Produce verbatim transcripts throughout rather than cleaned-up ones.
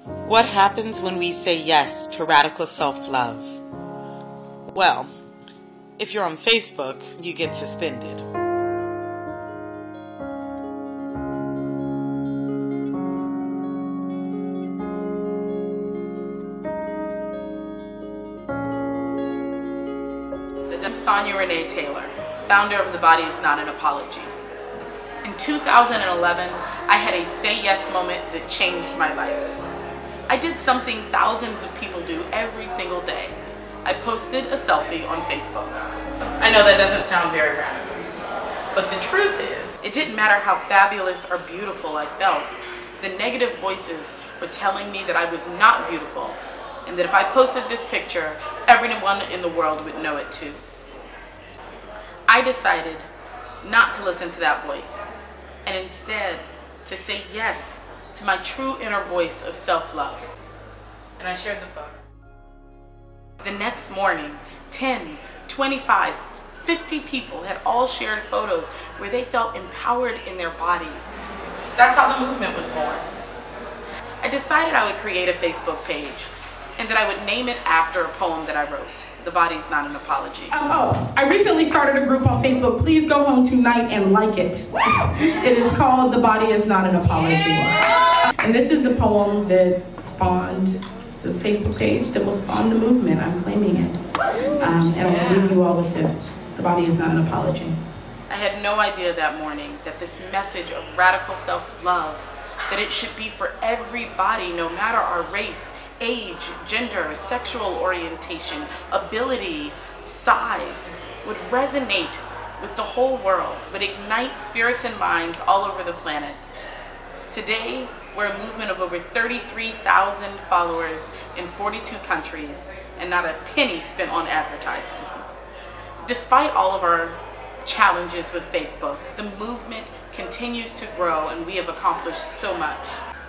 What happens when we say yes to radical self-love? Well, if you're on Facebook, you get suspended. I'm Sonia Renee Taylor, founder of The Body Is Not an Apology. In two thousand eleven, I had a say yes moment that changed my life. I did something thousands of people do every single day. I posted a selfie on Facebook. I know that doesn't sound very radical, but the truth is, it didn't matter how fabulous or beautiful I felt. The negative voices were telling me that I was not beautiful, and that if I posted this picture, everyone in the world would know it too. I decided not to listen to that voice, and instead to say yes to my true inner voice of self-love. And I shared the photo. The next morning, ten, twenty-five, fifty people had all shared photos where they felt empowered in their bodies. That's how the movement was born. I decided I would create a Facebook page, and that I would name it after a poem that I wrote, The Body's Not an Apology. Um, oh, I recently started a group on Facebook. Please go home tonight and like it. It is called The Body Is Not an Apology. And this is the poem that spawned the Facebook page that will spawn the movement. I'm claiming it. Um, and I'll leave you all with this. The body is not an apology. I had no idea that morning that this message of radical self-love, that it should be for everybody, no matter our race, age, gender, sexual orientation, ability, size, would resonate with the whole world, would ignite spirits and minds all over the planet. Today, we're a movement of over thirty-three thousand followers in forty-two countries, and not a penny spent on advertising. Despite all of our challenges with Facebook, the movement continues to grow, and we have accomplished so much.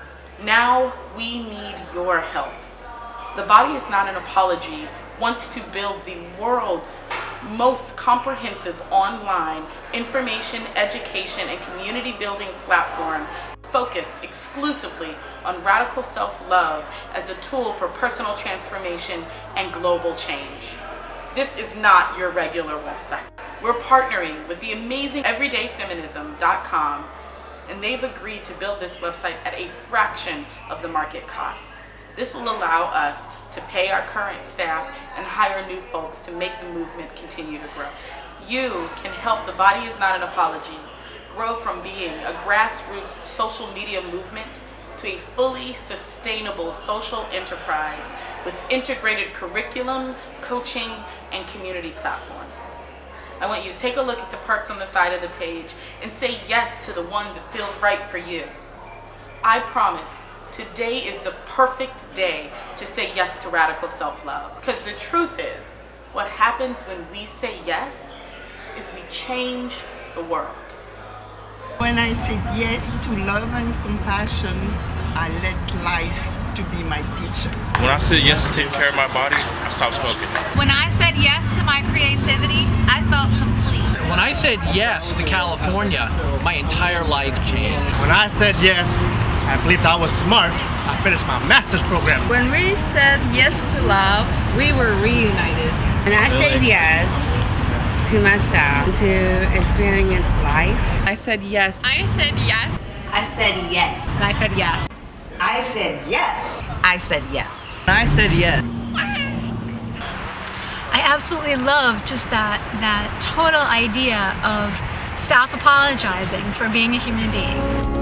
Now we need your help. The Body Is Not an Apology wants to build the world's most comprehensive online information, education, and community building platform focused exclusively on radical self-love as a tool for personal transformation and global change. This is not your regular website. We're partnering with the amazing everyday feminism dot com, and they've agreed to build this website at a fraction of the market cost. This will allow us to pay our current staff and hire new folks to make the movement continue to grow. You can help The Body Is Not an Apology grow from being a grassroots social media movement to a fully sustainable social enterprise with integrated curriculum, coaching, and community platforms. I want you to take a look at the perks on the side of the page and say yes to the one that feels right for you. I promise, today is the perfect day to say yes to radical self-love. Because the truth is, what happens when we say yes is we change the world. When I said yes to love and compassion, I let life to be my teacher. When I said yes to taking care of my body, I stopped smoking. When I said yes to my creativity, I felt complete. When I said yes to California, my entire life changed. When I said yes, I believed I was smart. I finished my master's program. When we said yes to love, we were reunited. When I said yes to myself, to experience life. I said yes. I said yes. I said yes. And I said yes. I said yes. I said yes. I said yes. I absolutely love just that, that total idea of stop apologizing for being a human being.